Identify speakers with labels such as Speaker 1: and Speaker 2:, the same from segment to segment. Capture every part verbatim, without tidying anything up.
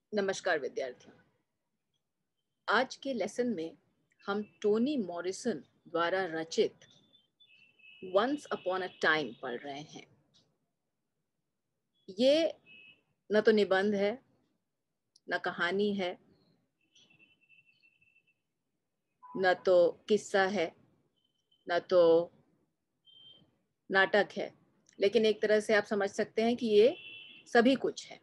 Speaker 1: नमस्कार विद्यार्थियों। आज के लेसन में हम टोनी मॉरिसन द्वारा रचित वंस अपॉन अ टाइम पढ़ रहे हैं। ये न तो निबंध है, न कहानी है, न तो किस्सा है, न तो नाटक है, लेकिन एक तरह से आप समझ सकते हैं कि ये सभी कुछ है।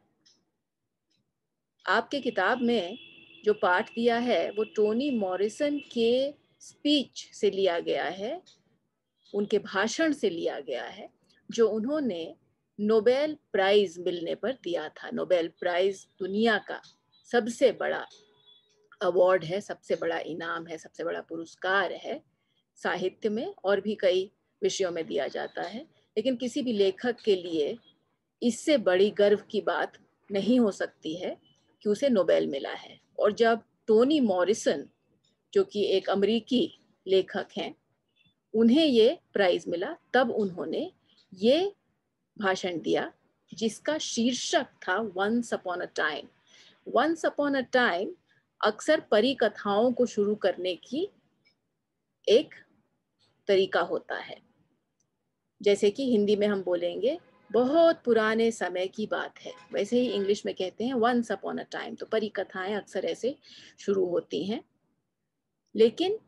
Speaker 1: आपके किताब में जो पाठ दिया है वो टोनी मॉरिसन के स्पीच से लिया गया है, उनके भाषण से लिया गया है, जो उन्होंने नोबेल प्राइज मिलने पर दिया था। नोबेल प्राइज दुनिया का सबसे बड़ा अवार्ड है, सबसे बड़ा इनाम है, सबसे बड़ा पुरस्कार है। साहित्य में और भी कई विषयों में दिया जाता है, लेकिन किसी भी लेखक के लिए इससे बड़ी गर्व की बात नहीं हो सकती है कि उसे नोबेल मिला है। और जब टोनी मॉरिसन, जो कि एक अमेरिकी लेखक हैं, उन्हें ये प्राइज मिला, तब उन्होंने ये भाषण दिया जिसका शीर्षक था once upon a time. Once upon a time अक्सर परिकथाओं को शुरू करने की एक तरीका होता है। जैसे कि हिंदी में हम बोलेंगे बहुत पुराने समय की बात है, वैसे ही इंग्लिश में कहते हैं वंस अपॉन अ टाइम। तो परिकथाएं अक्सर ऐसे शुरू होती हैं, लेकिन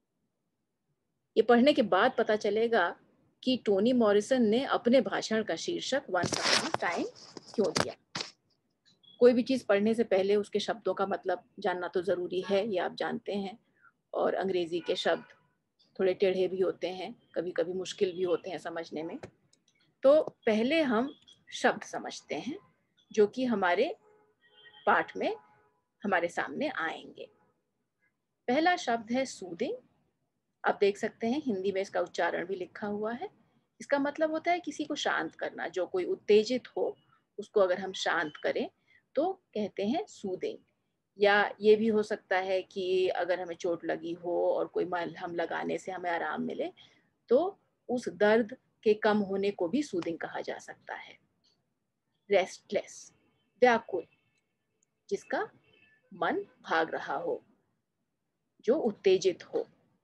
Speaker 1: ये पढ़ने के बाद पता चलेगा कि टोनी मॉरिसन ने अपने भाषण का शीर्षक वंस अपॉन अ टाइम क्यों दिया। कोई भी चीज़ पढ़ने से पहले उसके शब्दों का मतलब जानना तो ज़रूरी है, ये आप जानते हैं। और अंग्रेज़ी के शब्द थोड़े टेढ़े भी होते हैं, कभी कभी मुश्किल भी होते हैं समझने में। तो पहले हम शब्द समझते हैं जो कि हमारे पाठ में हमारे सामने आएंगे। पहला शब्द है सूदिंग। आप देख सकते हैं हिंदी में इसका उच्चारण भी लिखा हुआ है। इसका मतलब होता है किसी को शांत करना। जो कोई उत्तेजित हो उसको अगर हम शांत करें तो कहते हैं सूदिंग। या ये भी हो सकता है कि अगर हमें चोट लगी हो और कोई मलहम लगाने से हमें आराम मिले तो उस दर्द के कम होने को भी सूदिंग कहा जा सकता है। रेस्टलेस, व्याकुल, जिसका मन भाग रहा हो, जो उत्तेजित हो।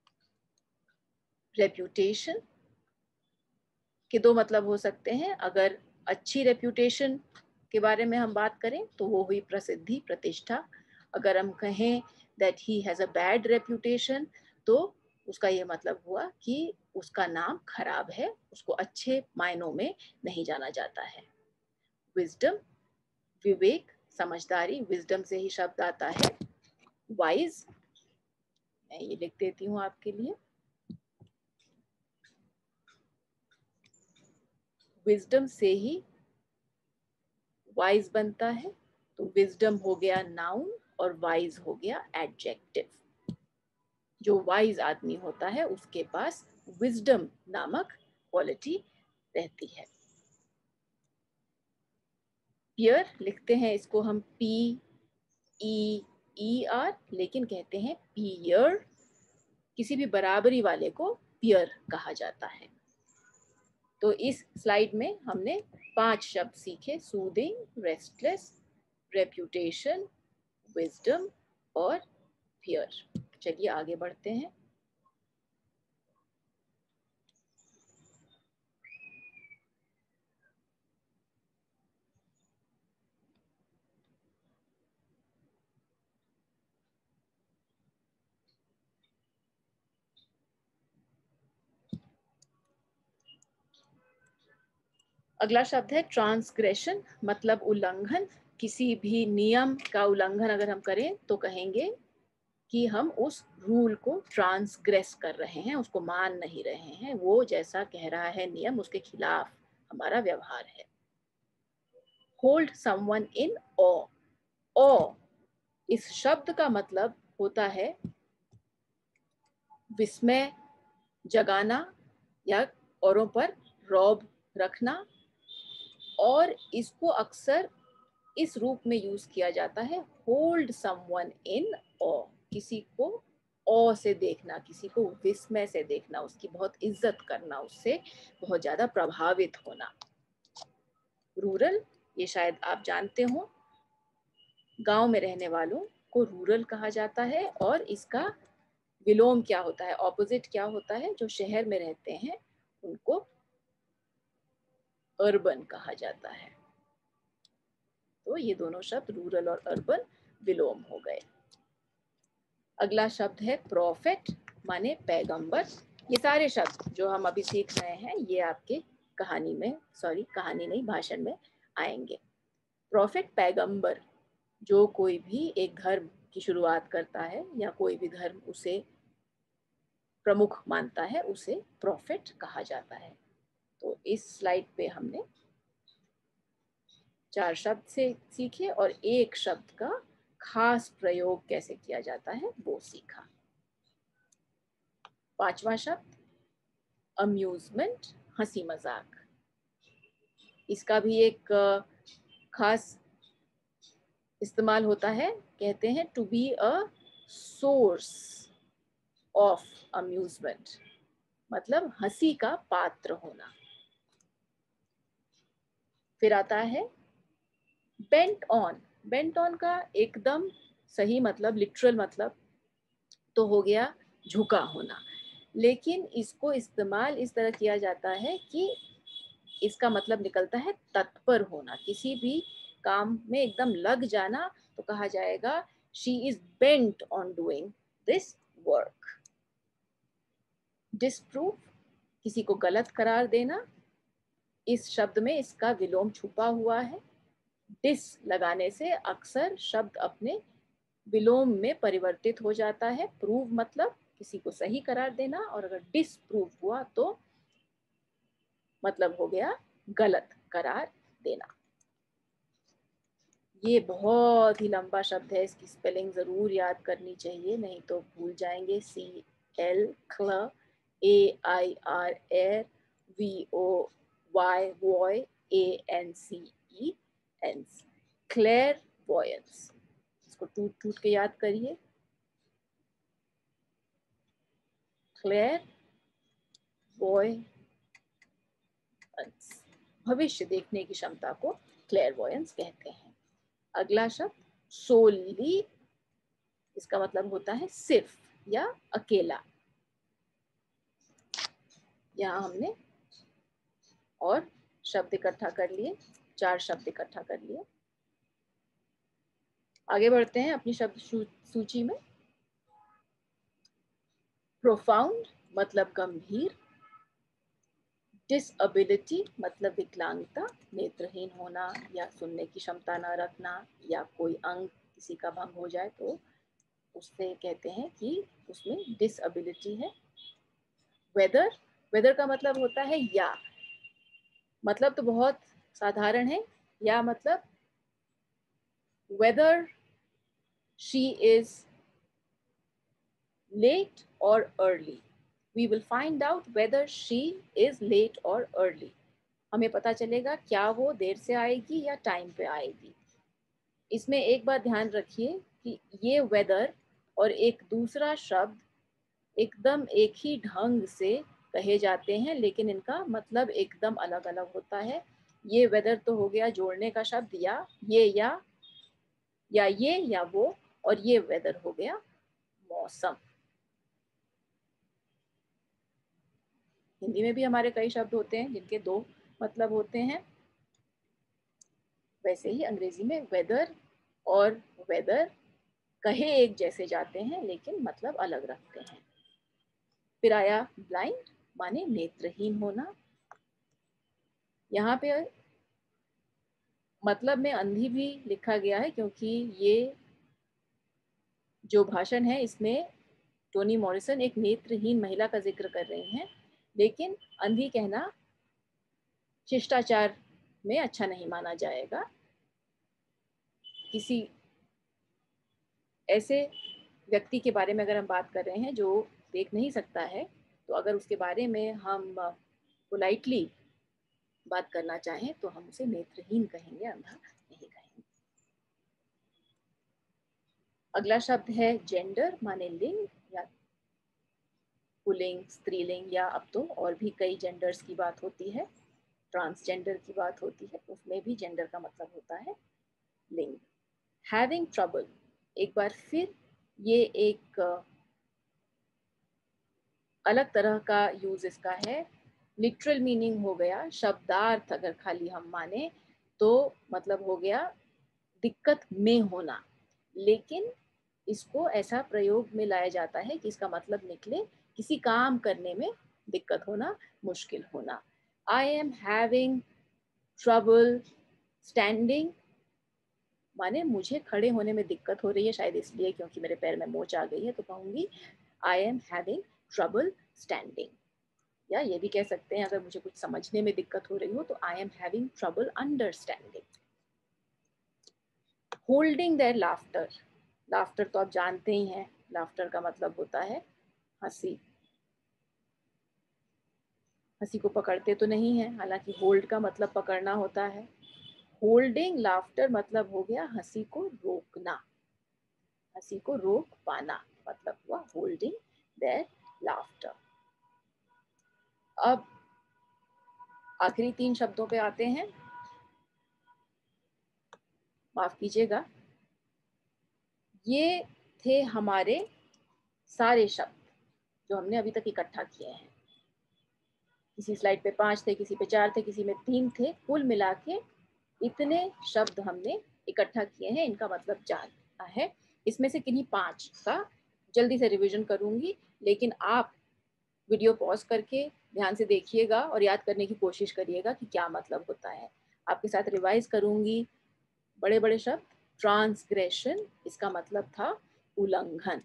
Speaker 1: रेप्यूटेशन के दो मतलब हो सकते हैं। अगर अच्छी रेप्यूटेशन के बारे में हम बात करें तो वो हुई प्रसिद्धि, प्रतिष्ठा। अगर हम कहें that he has a bad reputation तो उसका ये मतलब हुआ कि उसका नाम खराब है, उसको अच्छे मायनों में नहीं जाना जाता है। विजडम, विवेक, समझदारी, विजडम से ही शब्द आता है। वाइज, मैं ये लिख देती हूँ आपके लिए। विजडम से ही वाइज बनता है, तो विजडम हो गया नाउन और वाइज हो गया एडजेक्टिव। जो वाइज आदमी होता है उसके पास विजडम नामक क्वालिटी रहती है। पियर लिखते हैं इसको हम पी ई ई आर, लेकिन कहते हैं पियर। किसी भी बराबरी वाले को पियर कहा जाता है। तो इस स्लाइड में हमने पांच शब्द सीखे: सूदिंग, रेस्टलेस, रेप्यूटेशन, विजडम और फियर। चलिए आगे बढ़ते हैं। अगला शब्द है ट्रांसग्रेशन, मतलब उल्लंघन। किसी भी नियम का उल्लंघन अगर हम करें तो कहेंगे कि हम उस रूल को ट्रांसग्रेस कर रहे हैं, उसको मान नहीं रहे हैं। वो जैसा कह रहा है नियम, उसके खिलाफ हमारा व्यवहार है। होल्ड समवन इन ऑ। ऑ इस शब्द का मतलब होता है विस्मय जगाना या औरों पर रौब रखना, और इसको अक्सर इस रूप में यूज किया जाता है, होल्ड समवन इन ऑ। किसी को ऑ से देखना, किसी को विस्मय से देखना, उसकी बहुत इज्जत करना, उससे बहुत ज्यादा प्रभावित होना। रूरल, ये शायद आप जानते हो, गांव में रहने वालों को रूरल कहा जाता है, और इसका विलोम क्या होता है, ऑपोजिट क्या होता है, जो शहर में रहते हैं उनको अर्बन कहा जाता है। तो ये दोनों शब्द रूरल और अर्बन विलोम हो गए। अगला शब्द है प्रॉफिट, माने पैगंबर। ये सारे शब्द जो हम अभी सीख रहे हैं ये आपके कहानी में, सॉरी कहानी नहीं, भाषण में आएंगे। प्रॉफिट, पैगंबर, जो कोई भी एक धर्म की शुरुआत करता है या कोई भी धर्म उसे प्रमुख मानता है, उसे प्रॉफिट कहा जाता है। तो इस स्लाइड पे हमने चार शब्द से सीखे और एक शब्द का खास प्रयोग कैसे किया जाता है वो सीखा। पांचवा शब्द अम्यूजमेंट, हंसी मजाक। इसका भी एक खास इस्तेमाल होता है, कहते हैं to be a source of amusement, मतलब हंसी का पात्र होना। फिर आता है बेंट ऑन। बेंट ऑन का एकदम सही मतलब, लिटरल मतलब तो हो गया झुका होना, लेकिन इसको इस्तेमाल इस तरह किया जाता है कि इसका मतलब निकलता है तत्पर होना, किसी भी काम में एकदम लग जाना। तो कहा जाएगा she is bent on doing this work. Disprove, किसी को गलत करार देना। इस शब्द में इसका विलोम छुपा हुआ है। डिस लगाने से अक्सर शब्द अपने विलोम में परिवर्तित हो जाता है। प्रूव मतलब किसी को सही करार देना, और अगर डिसप्रूव हुआ तो मतलब हो गया गलत करार देना। ये बहुत ही लंबा शब्द है, इसकी स्पेलिंग जरूर याद करनी चाहिए, नहीं तो भूल जाएंगे। C L cl, A I R air, V O Y voy, A N C E ance, clairvoyance. इसको टूट टूट के याद करिए। क्लेयर वॉय, भविष्य देखने की क्षमता को क्लेयरवॉयंस कहते हैं। अगला शब्द सोली, इसका मतलब होता है सिर्फ या अकेला। यहाँ हमने और शब्द इकट्ठा कर लिए, चार शब्द इकट्ठा कर लिए। आगे बढ़ते हैं अपनी शब्द सूची में। प्रोफाउंड मतलब गंभीर। डिसएबिलिटी मतलब विकलांगता, नेत्रहीन होना या सुनने की क्षमता न रखना, या कोई अंग किसी का भंग हो जाए तो उससे कहते हैं कि उसमें डिसएबिलिटी है। वेदर, वेदर का मतलब होता है या, मतलब तो बहुत साधारण है। या मतलब वेदर शी इज लेट और early, we will find out whether she is late और अर्ली। हमें पता चलेगा क्या वो देर से आएगी या टाइम पे आएगी। इसमें एक बात ध्यान रखिए कि ये वेदर और एक दूसरा शब्द एकदम एक ही ढंग से कहे जाते हैं, लेकिन इनका मतलब एकदम अलग अलग होता है। ये वेदर तो हो गया जोड़ने का शब्द, या ये या या ये या वो, और ये वेदर हो गया मौसम। हिंदी में भी हमारे कई शब्द होते हैं जिनके दो मतलब होते हैं, वैसे ही अंग्रेजी में वेदर और वेदर कहे एक जैसे जाते हैं लेकिन मतलब अलग रखते हैं। फिर आया ब्लाइंड, माने नेत्रहीन होना। यहाँ पे मतलब में अंधी भी लिखा गया है क्योंकि ये जो भाषण है इसमें टोनी मॉरिसन एक नेत्रहीन महिला का जिक्र कर रही हैं, लेकिन अंधी कहना शिष्टाचार में अच्छा नहीं माना जाएगा। किसी ऐसे व्यक्ति के बारे में अगर हम बात कर रहे हैं जो देख नहीं सकता है, तो अगर उसके बारे में हम पोलाइटली बात करना चाहें तो हम उसे नेत्रहीन कहेंगे, अंधा नहीं कहेंगे। अगला शब्द है जेंडर, माने लिंग या पुल्लिंग, स्त्रीलिंग, या अब तो और भी कई जेंडर्स की बात होती है, ट्रांसजेंडर की बात होती है, उसमें भी जेंडर का मतलब होता है लिंग। हैविंग ट्रबल, एक बार फिर ये एक अलग तरह का यूज इसका है। लिटरल मीनिंग हो गया, शब्दार्थ अगर खाली हम माने तो मतलब हो गया दिक्कत में होना, लेकिन इसको ऐसा प्रयोग में लाया जाता है कि इसका मतलब निकले किसी काम करने में दिक्कत होना, मुश्किल होना। I am having trouble standing, माने मुझे खड़े होने में दिक्कत हो रही है, शायद इसलिए क्योंकि मेरे पैर में मोच आ गई है, तो कहूंगी I am having trouble standing. या ये भी कह सकते हैं अगर मुझे कुछ समझने में दिक्कत हो रही हो तो I am having trouble understanding. Holding their laughter, laughter तो आप जानते ही हैं, लाफ्टर का मतलब होता है हंसी। हंसी को पकड़ते तो नहीं है, हालांकि होल्ड का मतलब पकड़ना होता है। होल्डिंग लाफ्टर मतलब हो गया हंसी को रोकना, हंसी को रोक पाना, मतलब हुआ होल्डिंग देयर लाफ्टर। अब आखिरी तीन शब्दों पे आते हैं। माफ कीजिएगा, ये थे हमारे सारे शब्द जो हमने अभी तक इकट्ठा किए हैं। किसी स्लाइड पे पांच थे, किसी पे चार थे, किसी में तीन थे, कुल मिला के इतने शब्द हमने इकट्ठा किए हैं, इनका मतलब जानना है। इसमें से किन्हीं पांच का जल्दी से रिवीजन करूंगी, लेकिन आप वीडियो पॉज करके ध्यान से देखिएगा और याद करने की कोशिश करिएगा कि क्या मतलब होता है। आपके साथ रिवाइज करूंगी। बड़े बड़े शब्द, ट्रांसग्रेशन, इसका मतलब था उल्लंघन,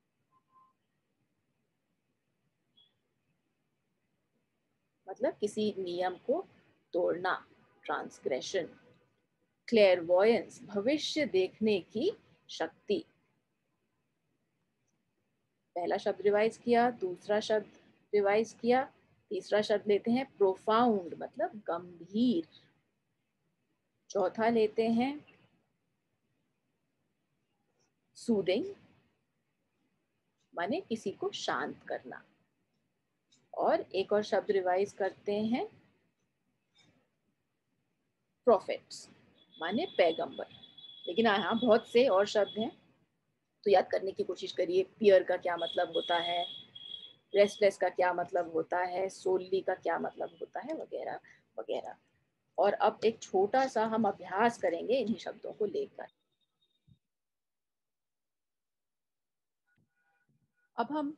Speaker 1: मतलब किसी नियम को तोड़ना, ट्रांसग्रेशन। क्लेयरवॉयंस, भविष्य देखने की शक्ति। पहला शब्द रिवाइज किया, दूसरा शब्द रिवाइज किया, तीसरा शब्द लेते हैं प्रोफाउंड, मतलब गंभीर। चौथा लेते हैं सूदिंग, माने किसी को शांत करना। और एक और शब्द रिवाइज करते हैं प्रोफेट्स, माने पैगंबर। लेकिन यहाँ बहुत से और शब्द हैं, तो याद करने की कोशिश करिए। पियर का क्या मतलब होता है, रेस्टलेस का क्या मतलब होता है, सोली का क्या मतलब होता है, वगैरह वगैरह। और अब एक छोटा सा हम अभ्यास करेंगे इन्हीं शब्दों को लेकर। अब हम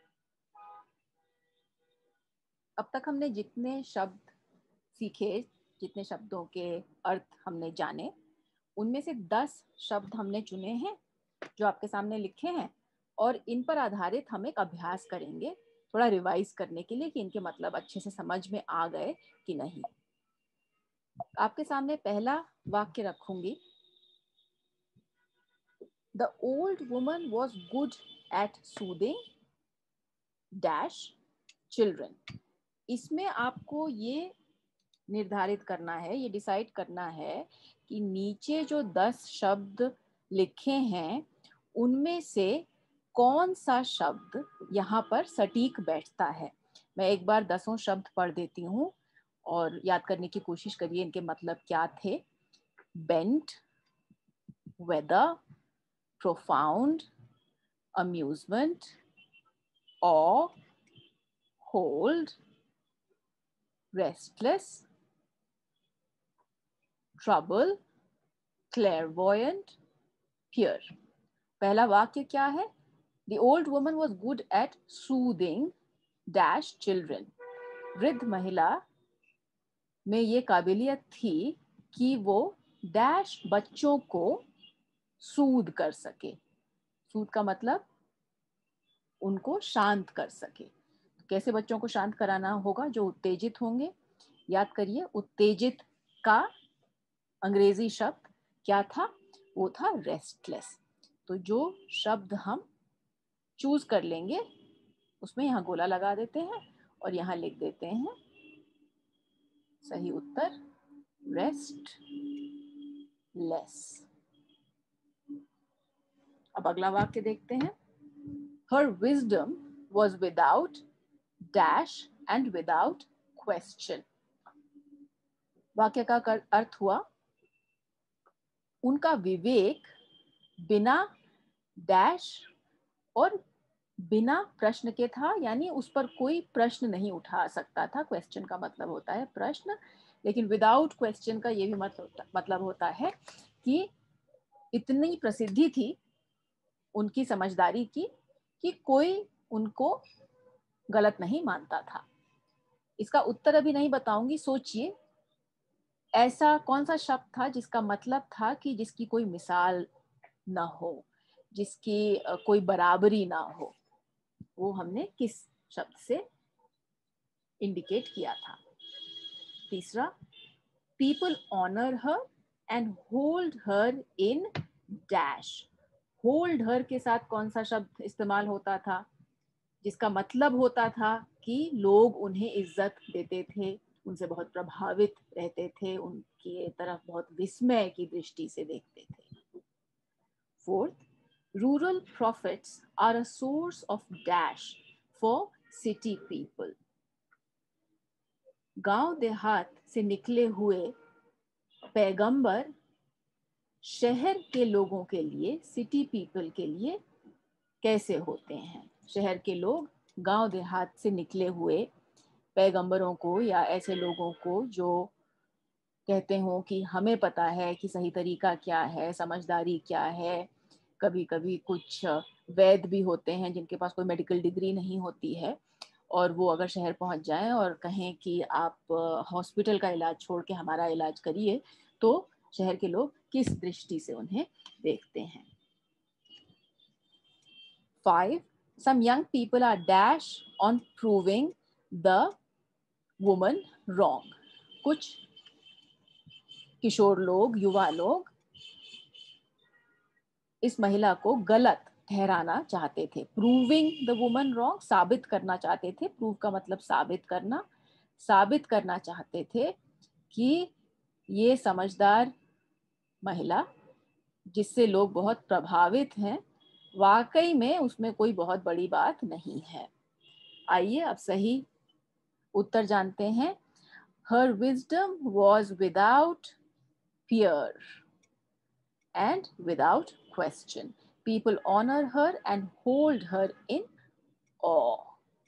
Speaker 1: अब तक हमने जितने शब्द सीखे, जितने शब्दों के अर्थ हमने जाने, उनमें से दस शब्द हमने चुने हैं जो आपके सामने लिखे हैं, और इन पर आधारित हम एक अभ्यास करेंगे थोड़ा रिवाइज करने के लिए कि इनके मतलब अच्छे से समझ में आ गए कि नहीं। आपके सामने पहला वाक्य रखूंगी। The old woman was good at soothing dash children. इसमें आपको ये निर्धारित करना है, ये डिसाइड करना है कि नीचे जो दस शब्द लिखे हैं उनमें से कौन सा शब्द यहाँ पर सटीक बैठता है। मैं एक बार दसों शब्द पढ़ देती हूँ और याद करने की कोशिश करिए इनके मतलब क्या थे। Bent, whether, profound, amusement, awe, hold, restless, trouble, clairvoyant, fear. पहला वाक्य क्या है? The old woman was good at soothing dash children. वृद्ध महिला में ये काबिलियत थी कि वो डैश बच्चों को सूद कर सके। सूद का मतलब उनको शांत कर सके। कैसे बच्चों को शांत कराना होगा? जो उत्तेजित होंगे। याद करिए, उत्तेजित का अंग्रेजी शब्द क्या था? वो था रेस्टलेस। तो जो शब्द हम चूज कर लेंगे उसमें यहाँ गोला लगा देते हैं और यहाँ लिख देते हैं सही उत्तर रेस्ट लेस। अब अगला वाक्य देखते हैं। Her wisdom was without dash and without question. वाक्य का अर्थ हुआ उनका विवेक बिना डैश और बिना प्रश्न के था, यानी उस पर कोई प्रश्न नहीं उठा सकता था। क्वेश्चन का मतलब होता है प्रश्न, लेकिन विदाउट क्वेश्चन का ये भी मतलब मतलब होता है कि इतनी प्रसिद्धि थी उनकी समझदारी की कि कोई उनको गलत नहीं मानता था। इसका उत्तर अभी नहीं बताऊंगी, सोचिए ऐसा कौन सा शब्द था जिसका मतलब था कि जिसकी कोई मिसाल ना हो, जिसकी कोई बराबरी ना हो। वो हमने किस शब्द से इंडिकेट किया था? तीसरा, people honour her and hold her in dash. Hold her के साथ कौन सा शब्द इस्तेमाल होता था जिसका मतलब होता था कि लोग उन्हें इज्जत देते थे, उनसे बहुत प्रभावित रहते थे, उनकी तरफ बहुत विस्मय की दृष्टि से देखते थे। Fourth, rural prophets are a source of dash for city people. गांव देहात से निकले हुए पैगंबर शहर के लोगों के लिए, सिटी पीपल के लिए कैसे होते हैं? शहर के लोग गांव देहात से निकले हुए पैगंबरों को या ऐसे लोगों को जो कहते हो कि हमें पता है कि सही तरीका क्या है, समझदारी क्या है। कभी कभी कुछ वैद्य भी होते हैं जिनके पास कोई मेडिकल डिग्री नहीं होती है, और वो अगर शहर पहुंच जाएं और कहें कि आप हॉस्पिटल का इलाज छोड़ के हमारा इलाज करिए, तो शहर के लोग किस दृष्टि से उन्हें देखते हैं। Five, some young people are dash on proving the woman wrong. कुछ किशोर लोग, युवा लोग इस महिला को गलत ठहराना चाहते थे। प्रूविंग द वुमन रॉन्ग, साबित करना चाहते थे। प्रूव का मतलब साबित करना। साबित करना चाहते थे कि ये समझदार महिला जिससे लोग बहुत प्रभावित हैं, वाकई में उसमें कोई बहुत बड़ी बात नहीं है। आइए अब सही उत्तर जानते हैं। Her wisdom was without fear and without question. People honor her and hold her in awe.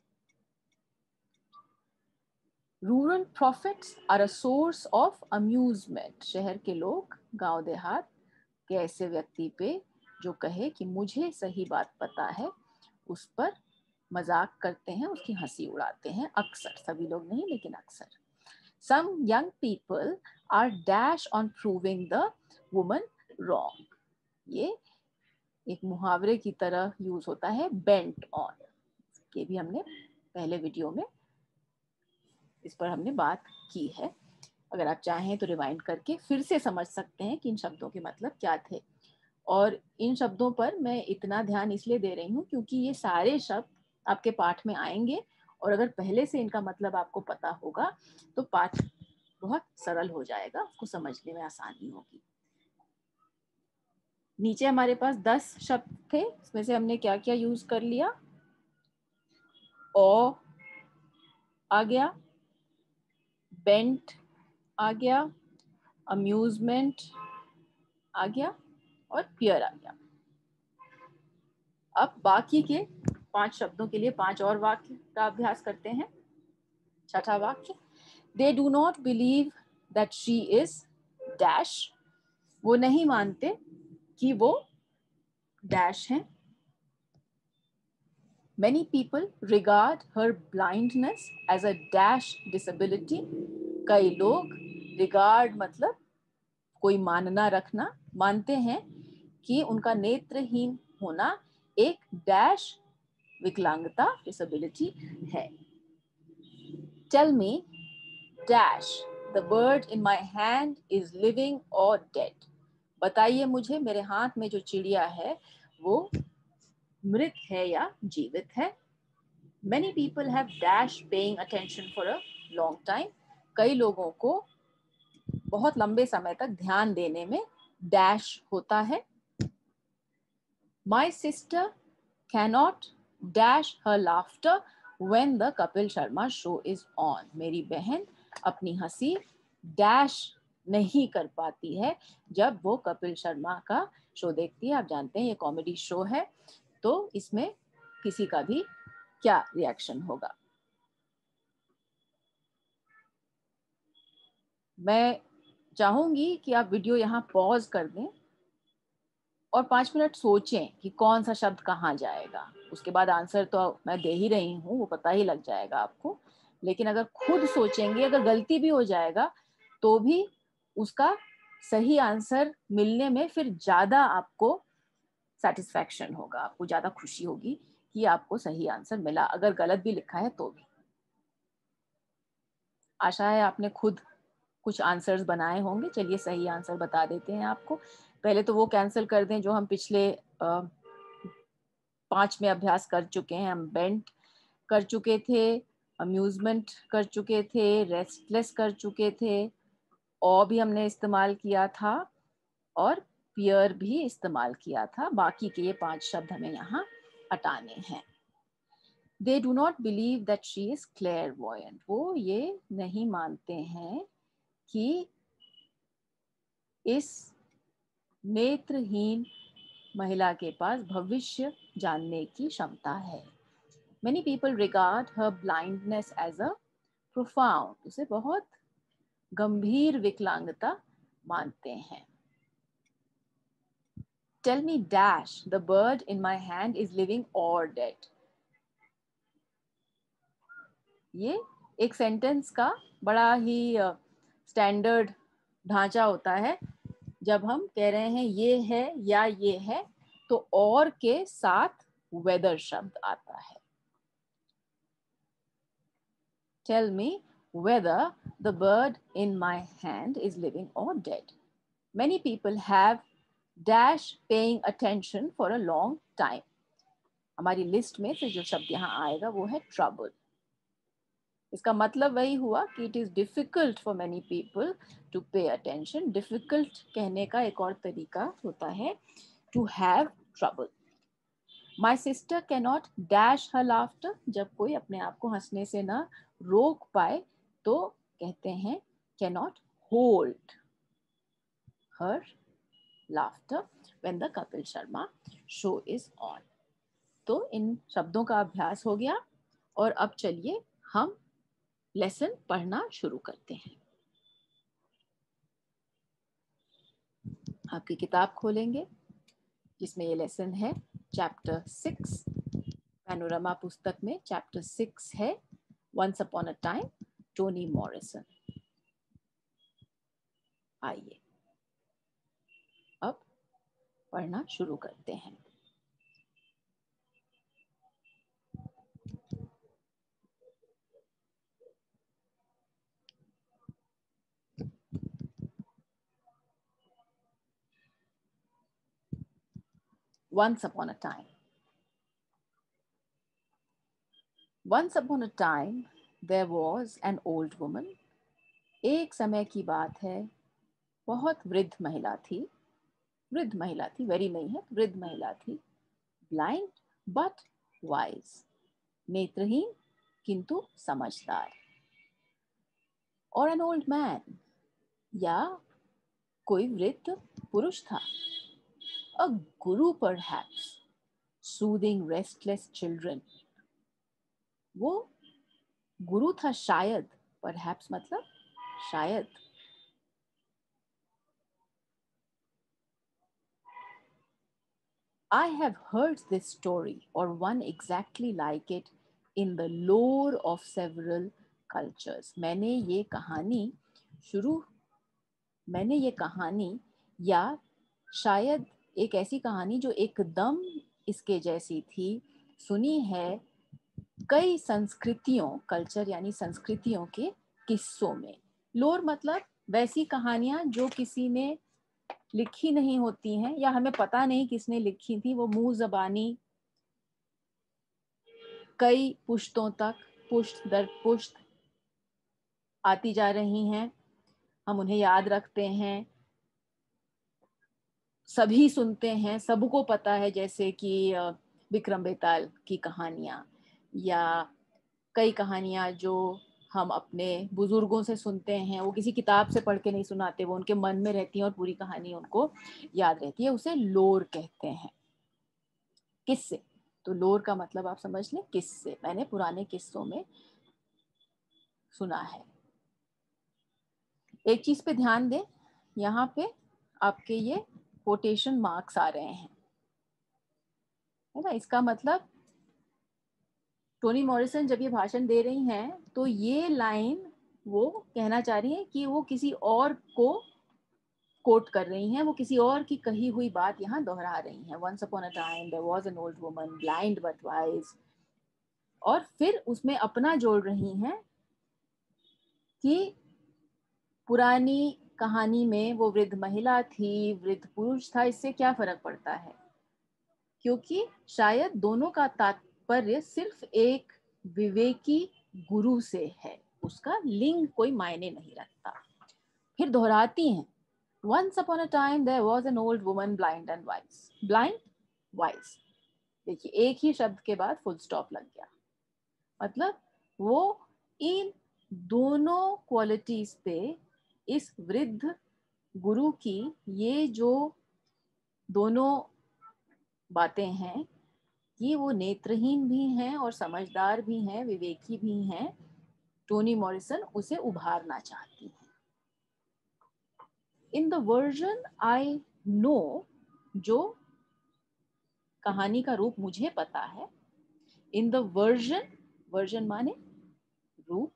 Speaker 1: Rural prophets are a source of amusement. शहर के लोग, गांव देहात के ऐसे व्यक्ति पे जो कहे कि मुझे सही बात पता है, उस पर मजाक करते हैं, उसकी हंसी उड़ाते हैं। अक्सर, सभी लोग नहीं लेकिन अक्सर। Some young people are dash on proving the woman wrong. ये एक मुहावरे की तरह यूज होता है, bent on, के भी हमने पहले वीडियो में इस पर हमने बात की है। अगर आप चाहें तो रिवाइंड करके फिर से समझ सकते हैं कि इन शब्दों के मतलब क्या थे। और इन शब्दों पर मैं इतना ध्यान इसलिए दे रही हूँ क्योंकि ये सारे शब्द आपके पाठ में आएंगे, और अगर पहले से इनका मतलब आपको पता होगा तो पाठ बहुत सरल हो जाएगा, उसको समझने में आसानी होगी। नीचे हमारे पास दस शब्द थे, इसमें से हमने क्या क्या यूज कर लिया? ओ आ गया, बेंट आ गया, अम्यूजमेंट आ गया और पियर आ गया। अब बाकी के पांच शब्दों के लिए पांच और वाक्य का अभ्यास करते हैं। छठा वाक्य, they do not believe that she is dash. वो नहीं मानते कि वो डैश है। Many people regard her blindness as a dash disability. कई लोग, regard मतलब कोई मानना रखना, मानते हैं कि उनका नेत्रहीन होना एक डैश विकलांगता, डिसेबिलिटी है। Tell me, dash, the bird in my hand is living or dead. बताइए मुझे, मेरे हाथ में जो चिड़िया है वो मृत है या जीवित है। Many people have dash paying attention for a long time. कई लोगों को बहुत लंबे समय तक ध्यान देने में डैश होता है। My sister cannot dash her laughter when the Kapil Sharma show is on. मेरी बहन अपनी हंसी डैश नहीं कर पाती है जब वो कपिल शर्मा का शो देखती है। आप जानते हैं ये कॉमेडी शो है, तो इसमें किसी का भी क्या रिएक्शन होगा। मैं चाहूंगी कि आप वीडियो यहाँ पॉज कर दें और पाँच मिनट सोचें कि कौन सा शब्द कहाँ जाएगा। उसके बाद आंसर तो मैं दे ही रही हूँ, वो पता ही लग जाएगा आपको। लेकिन अगर खुद सोचेंगे, अगर गलती भी हो जाएगा तो भी उसका सही आंसर मिलने में फिर ज़्यादा आपको सेटिस्फैक्शन होगा, आपको ज़्यादा खुशी होगी कि आपको सही आंसर मिला, अगर गलत भी लिखा है तो भी। आशा है आपने खुद कुछ आंसर्स बनाए होंगे। चलिए सही आंसर बता देते हैं आपको। पहले तो वो कैंसिल कर दें जो हम पिछले आ, पांच में अभ्यास कर चुके हैं। हम बेंट कर चुके थे, अम्यूजमेंट कर चुके थे, रेस्टलेस कर चुके थे, और भी हमने इस्तेमाल किया था, और फियर भी इस्तेमाल किया था। बाकी के ये पांच शब्द हमें यहाँ हटाने हैं। They do not believe that she is clairvoyant. वो ये नहीं मानते हैं कि इस नेत्रहीन महिला के पास भविष्य जानने की क्षमता है। Many people regard her blindness as a profound, उसे बहुत गंभीर विकलांगता मानते हैं। Tell me dash, the bird in my hand is living or dead. ये एक सेंटेंस का बड़ा ही स्टैंडर्ड ढांचा होता है। जब हम कह रहे हैं ये है या ये है, तो और के साथ वेदर शब्द आता है। Tell me whether the bird in my hand is living or dead. Many people have dash paying attention for a long time. हमारी लिस्ट में से जो शब्द यहाँ आएगा वो है trouble. इसका मतलब वही हुआ कि it is difficult for many people to pay attention. Difficult कहने का एक और तरीका होता है to have trouble. My sister can not dash her laughter, जब कोई अपने आप को हंसने से ना रोक पाए तो कहते हैं can not hold her laughter when the Kapil Sharma show is on. तो इन शब्दों का अभ्यास हो गया और अब चलिए हम लेसन पढ़ना शुरू करते हैं। आपकी किताब खोलेंगे जिसमें ये लेसन है, चैप्टर सिक्स। पैनोरामा पुस्तक में चैप्टर सिक्स है, once upon a time, Toni Morrison. आइए अब पढ़ना शुरू करते हैं। Once upon a time. Once upon a time there was an old woman. एक समय की बात है, बहुत वृद्ध महिला थी। वृद्ध महिला थी, वेरी नहीं है, वृद्ध महिला थी। Blind but wise. नेत्रहीन किंतु समझदार। और an old man, या कोई वृद्ध पुरुष था। A guru perhaps, soothing restless children. वो गुरु था शायद, perhaps मतलब शायद। I have heard this story or one exactly like it in the lore of several cultures. मैंने ये कहानी शुरू मैंने ये कहानी या शायद एक ऐसी कहानी जो एकदम इसके जैसी थी, सुनी है कई संस्कृतियों, कल्चर यानी संस्कृतियों के किस्सों में। लोर मतलब वैसी कहानियां जो किसी ने लिखी नहीं होती हैं या हमें पता नहीं किसने लिखी थी, वो मुंह जबानी कई पुश्तों तक, पुश्त दर पुश्त आती जा रही हैं। हम उन्हें याद रखते हैं, सभी सुनते हैं, सबको पता है, जैसे कि विक्रम बेताल की कहानियाँ या कई कहानियाँ जो हम अपने बुजुर्गों से सुनते हैं, वो किसी किताब से पढ़ के नहीं सुनाते, वो उनके मन में रहती है और पूरी कहानी उनको याद रहती है, उसे लोर कहते हैं। किस्से, तो लोर का मतलब आप समझ लें किस्से, मैंने पुराने किस्सों में सुना है। एक चीज पे ध्यान दें, यहाँ पे आपके ये कोटेशन मार्क्स आ रहे हैं, है ना। इसका मतलब टोनी मॉरिसन जब ये भाषण दे रही हैं तो ये लाइन वो कहना चाह रही हैं कि वो किसी और को कोट कर रही हैं, वो किसी और की कही हुई बात यहाँ दोहरा रही हैं। Once upon a time there was an old woman blind but wise, और फिर उसमें अपना जोड़ रही हैं कि पुरानी कहानी में वो वृद्ध महिला थी, वृद्ध पुरुष था, इससे क्या फर्क पड़ता है, क्योंकि शायद दोनों का तात्पर्य सिर्फ एक विवेकी गुरु से है, उसका लिंग कोई मायने नहीं रखता। फिर दोहराती हैं, once upon a time there was an old woman blind and wise, blind wise, देखिए एक ही शब्द के बाद फुल स्टॉप लग गया, मतलब वो इन दोनों क्वालिटीज पे इस वृद्ध गुरु की ये जो दोनों बातें हैं कि वो नेत्रहीन भी हैं और समझदार भी हैं, विवेकी भी हैं, टोनी मॉरिसन उसे उभारना चाहती हैं। In the version I know, जो कहानी का रूप मुझे पता है, इन द वर्जन, वर्जन माने रूप,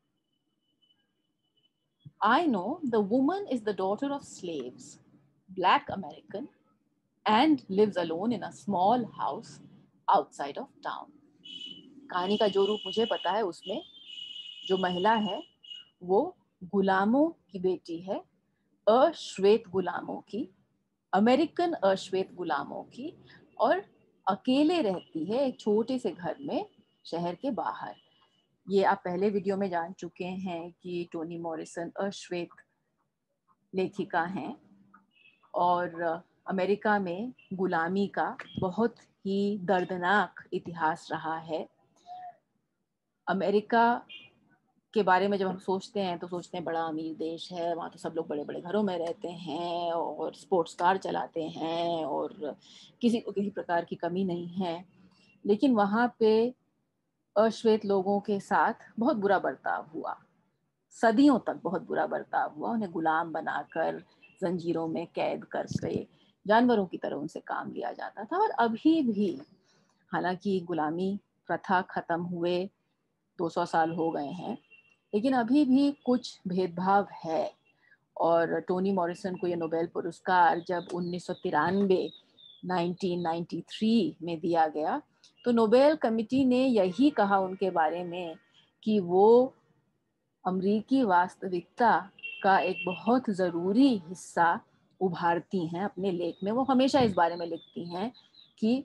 Speaker 1: I know the woman is the daughter of slaves, black American, and lives alone in a small house outside of town. कहानी का जो रूप मुझे पता है उसमें जो महिला है वो गुलामों की बेटी है, अश्वेत गुलामों की, अमेरिकन अश्वेत गुलामों की, और अकेले रहती है एक छोटे से घर में शहर के बाहर। ये आप पहले वीडियो में जान चुके हैं कि टोनी मॉरिसन अश्वेत लेखिका हैं और अमेरिका में गुलामी का बहुत ही दर्दनाक इतिहास रहा है। अमेरिका के बारे में जब हम सोचते हैं तो सोचते हैं बड़ा अमीर देश है, वहाँ तो सब लोग बड़े बड़े घरों में रहते हैं और स्पोर्ट्स कार चलाते हैं और किसी को किसी प्रकार की कमी नहीं है, लेकिन वहाँ पे अश्वेत लोगों के साथ बहुत बुरा बर्ताव हुआ, सदियों तक बहुत बुरा बर्ताव हुआ, उन्हें गुलाम बनाकर जंजीरों में कैद करके जानवरों की तरह उनसे काम लिया जाता था। और अभी भी, हालांकि गुलामी प्रथा खत्म हुए दो सौ साल हो गए हैं, लेकिन अभी भी कुछ भेदभाव है। और टोनी मॉरिसन को यह नोबेल पुरस्कार जब उन्नीस सौ तिरानवे नाइनटीन नाइंटी थ्री में दिया गया तो नोबेल कमिटी ने यही कहा उनके बारे में कि वो अमरीकी वास्तविकता का एक बहुत ज़रूरी हिस्सा उभारती हैं अपने लेख में। वो हमेशा इस बारे में लिखती हैं कि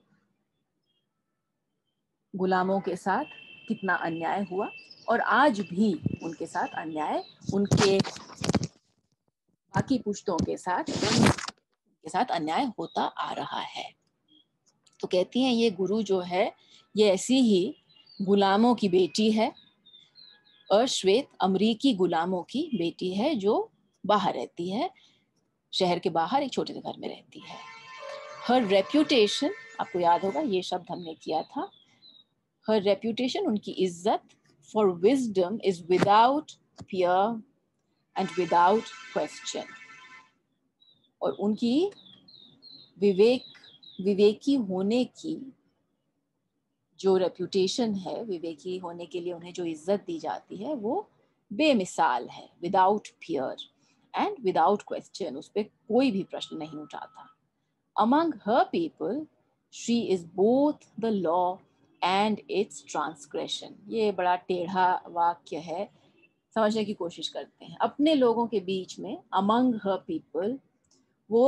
Speaker 1: गुलामों के साथ कितना अन्याय हुआ और आज भी उनके साथ अन्याय उनके बाकी पुश्तों के साथ उनके साथ अन्याय होता आ रहा है। तो कहती हैं ये गुरु जो है ये ऐसी ही गुलामों की बेटी है, अश्वेत अमरीकी गुलामों की बेटी है जो बाहर रहती है, शहर के बाहर एक छोटे से घर में रहती है। हर रेप्यूटेशन, आपको याद होगा ये शब्द हमने किया था, हर रेप्यूटेशन, उनकी इज्जत, for wisdom is without fear and without question, और उनकी विवेक विवेकी होने की जो रेप्यूटेशन है, विवेकी होने के लिए उन्हें जो इज्जत दी जाती है वो बेमिसाल है, without fear and without question, उस पर कोई भी प्रश्न नहीं उठाता। Among her people she is both the law and its transgression. ये बड़ा टेढ़ा वाक्य है, समझने की कोशिश करते हैं। अपने लोगों के बीच में अमंग हर पीपल वो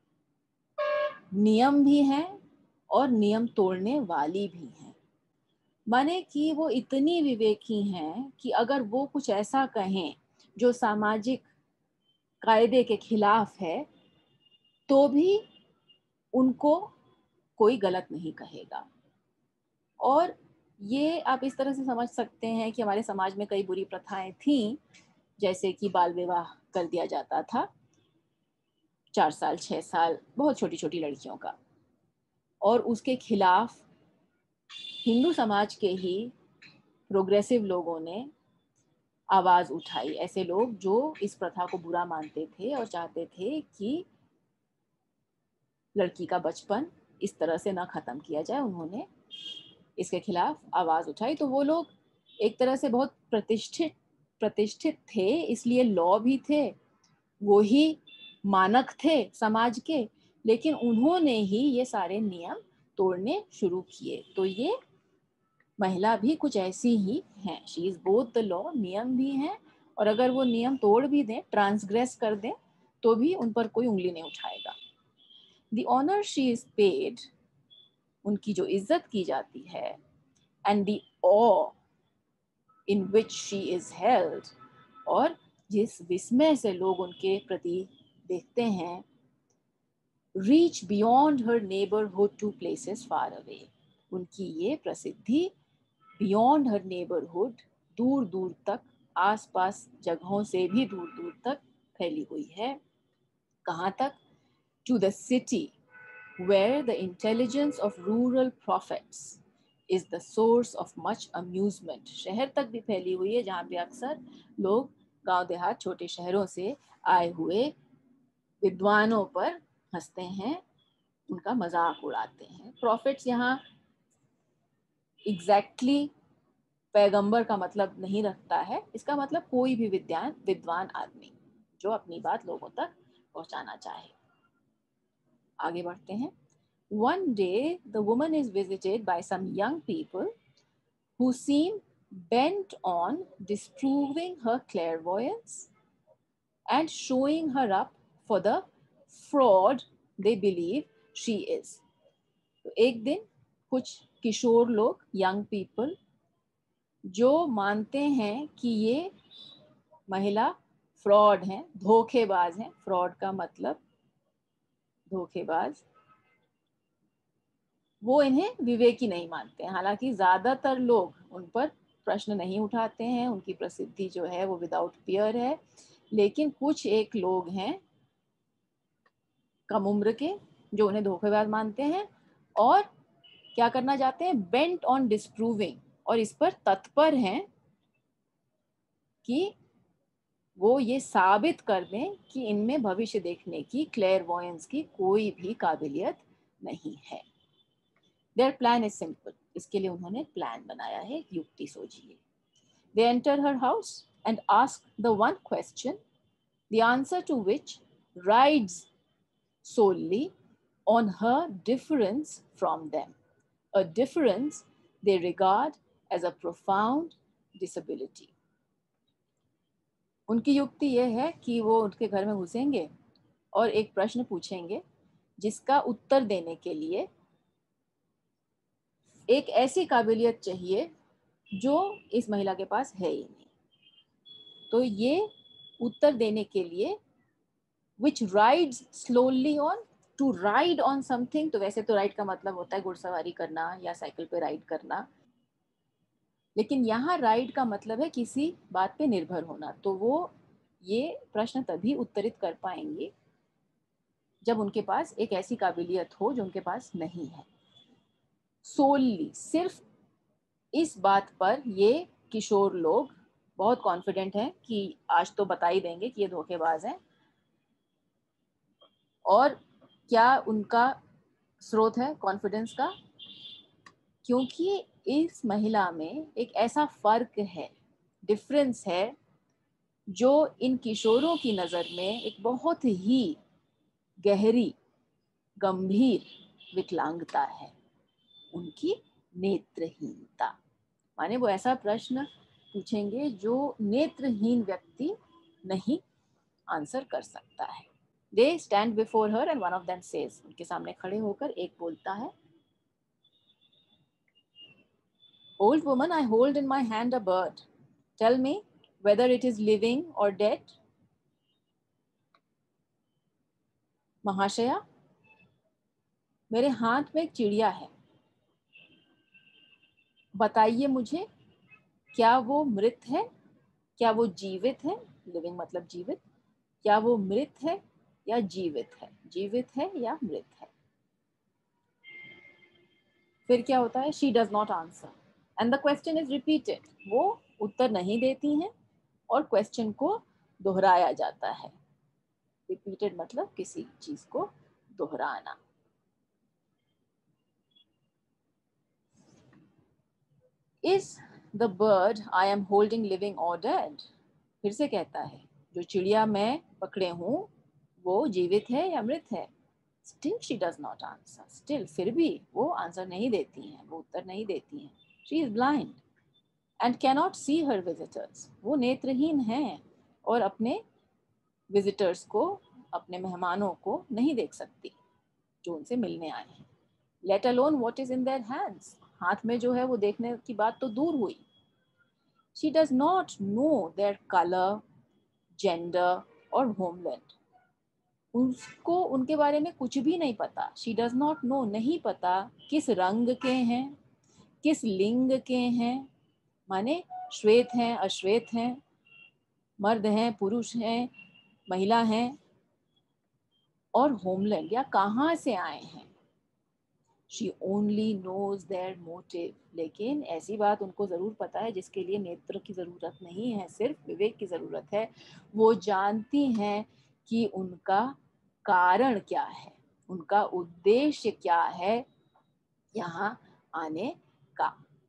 Speaker 1: नियम भी हैं और नियम तोड़ने वाली भी हैं, माने कि वो इतनी विवेकी हैं कि अगर वो कुछ ऐसा कहें जो सामाजिक कायदे के खिलाफ है तो भी उनको कोई गलत नहीं कहेगा। और ये आप इस तरह से समझ सकते हैं कि हमारे समाज में कई बुरी प्रथाएं थीं, जैसे कि बाल विवाह कर दिया जाता था, चार साल छः साल बहुत छोटी छोटी लड़कियों का, और उसके खिलाफ हिंदू समाज के ही प्रोग्रेसिव लोगों ने आवाज़ उठाई। ऐसे लोग जो इस प्रथा को बुरा मानते थे और चाहते थे कि लड़की का बचपन इस तरह से ना ख़त्म किया जाए, उन्होंने इसके खिलाफ आवाज़ उठाई। तो वो लोग एक तरह से बहुत प्रतिष्ठित प्रतिष्ठित थे, इसलिए लॉ भी थे, वो ही मानक थे समाज के, लेकिन उन्होंने ही ये सारे नियम तोड़ने शुरू किए। तो ये महिला भी कुछ ऐसी ही हैं, she is both the law, नियम भी हैं, और अगर वो नियम तोड़ भी दें, ट्रांसग्रेस कर दें, तो भी उन पर कोई उंगली नहीं उठाएगा। The honour she is paid, उनकी जो इज्जत की जाती है, and the awe in which she is held, और जिस विस्मय से लोग उनके प्रति देखते हैं, reach beyond her neighbourhood to places far away, उनकी ये प्रसिद्धि बियॉन्ड हर नेबरहुड, दूर दूर तक, आसपास जगहों से भी दूर दूर तक फैली हुई है। कहाँ तक? To the city where the intelligence of rural prophets is the source of much amusement, शहर तक भी फैली हुई है, जहाँ पे अक्सर लोग गांव देहात छोटे शहरों से आए हुए विद्वानों पर हंसते हैं, उनका मजाक उड़ाते हैं। प्रॉफिट्स यहाँ एग्जैक्टली exactly पैगंबर का मतलब नहीं रखता है, इसका मतलब कोई भी विद्वान विद्वान आदमी जो अपनी बात लोगों तक पहुंचाना चाहे। आगे बढ़ते हैं। One day, the woman is visited by some young people who seem bent on disproving her clairvoyance and showing her up for the fraud they believe she is. तो एक दिन कुछ किशोर लोग, young people, जो मानते हैं कि ये महिला फ्रॉड हैं, धोखेबाज हैं, फ्रॉड का मतलब धोखेबाज, वो इन्हें विवेकी नहीं मानते हैं। हालांकि ज़्यादातर लोग उन पर प्रश्न नहीं उठाते हैं, उनकी प्रसिद्धि जो है वो विदाउट पियर है, लेकिन कुछ एक लोग हैं कम उम्र के जो उन्हें धोखेबाज मानते हैं और क्या करना चाहते हैं, बेंट ऑन डिस्प्रूविंग, और इस पर तत्पर हैं कि वो ये साबित कर दें कि इनमें भविष्य देखने की, क्लेयरवॉयंस की कोई भी काबिलियत नहीं है। Their plan is simple. इसके लिए उन्होंने प्लान बनाया है, युक्ति सोचिए। They enter her house and ask the one question, the answer to which rides solely on her difference from them, a difference they regard as a profound disability. उनकी युक्ति यह है कि वो उनके घर में घुसेंगे और एक प्रश्न पूछेंगे जिसका उत्तर देने के लिए एक ऐसी काबिलियत चाहिए जो इस महिला के पास है ही नहीं। तो ये उत्तर देने के लिए which rides slowly on, to ride on something, तो वैसे तो राइड का मतलब होता है घुड़सवारी करना या साइकिल पे राइड करना, लेकिन यहाँ राइड का मतलब है किसी बात पे निर्भर होना। तो वो ये प्रश्न तभी उत्तरित कर पाएंगे जब उनके पास एक ऐसी काबिलियत हो जो उनके पास नहीं है। सोलली, सिर्फ इस बात पर ये किशोर लोग बहुत कॉन्फिडेंट हैं कि आज तो बता ही देंगे कि ये धोखेबाज हैं। और क्या उनका स्रोत है कॉन्फिडेंस का? क्योंकि इस महिला में एक ऐसा फर्क है, डिफरेंस है, जो इन किशोरों की नज़र में एक बहुत ही गहरी, गंभीर विकलांगता है, उनकी नेत्रहीनता। माने वो ऐसा प्रश्न पूछेंगे जो नेत्रहीन व्यक्ति नहीं आंसर कर सकता है। They stand before her and one of them says, उनके सामने खड़े होकर एक बोलता है, Old woman, I hold in my hand a bird. Tell me whether it is living or dead. महाशया, मेरे हाथ में एक चिड़िया है, बताइए मुझे, क्या वो मृत है, क्या वो जीवित है, लिविंग मतलब जीवित, क्या वो मृत है या जीवित है, जीवित है या मृत है। फिर क्या होता है, she does not answer and the question is repeated, वो उत्तर नहीं देती हैं और क्वेश्चन को दोहराया जाता है। रिपीटेड मतलब किसी चीज को दोहराना। Is the bird I am holding living और डेड, फिर से कहता है जो चिड़िया मैं पकड़े हूं वो जीवित है या मृत है। Still she does not answer, still फिर भी वो आंसर नहीं देती हैं, वो उत्तर नहीं देती हैं। She is blind and cannot see her visitors, वो नेत्रहीन हैं और अपने विजिटर्स को, अपने मेहमानों को नहीं देख सकती जो उनसे मिलने आए हैं। Let alone what is in their hands, हाथ में जो है वो देखने की बात तो दूर हुई। She does not know their colour, gender और होमलैंड, उसको उनके बारे में कुछ भी नहीं पता। शी डज नॉट नो, नहीं पता किस रंग के हैं, किस लिंग के हैं, माने श्वेत हैं अश्वेत हैं, मर्द हैं पुरुष हैं, महिला हैं, और होमलैंड या कहाँ से आए हैं। She only knows their motive, लेकिन ऐसी बात उनको ज़रूर पता है जिसके लिए नेत्र की ज़रूरत नहीं है, सिर्फ विवेक की ज़रूरत है। वो जानती हैं कि उनका कारण क्या है, उनका उद्देश्य क्या है यहाँ आने का,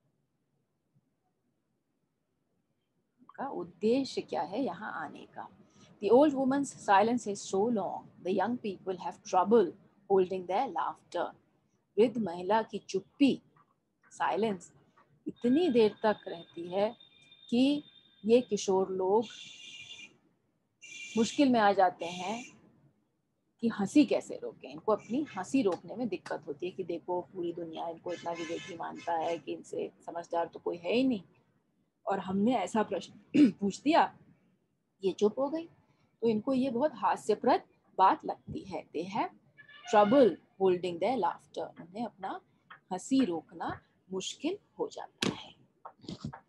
Speaker 1: उनका उद्देश्य क्या है यहाँ आने का। The old woman's silence is so long, the young people have trouble holding their laughter. वृद्ध महिला की चुप्पी, साइलेंस, इतनी देर तक रहती है कि ये किशोर लोग मुश्किल में आ जाते हैं कि हंसी कैसे रोकें। इनको अपनी हंसी रोकने में दिक्कत होती है कि देखो पूरी दुनिया इनको इतना विवेकी मानता है कि इनसे समझदार तो कोई है ही नहीं, और हमने ऐसा प्रश्न पूछ दिया, ये चुप हो गई। तो इनको ये बहुत हास्यप्रद बात लगती है। They have trouble holding their laughter, उन्हें अपना हंसी रोकना मुश्किल हो जाता है।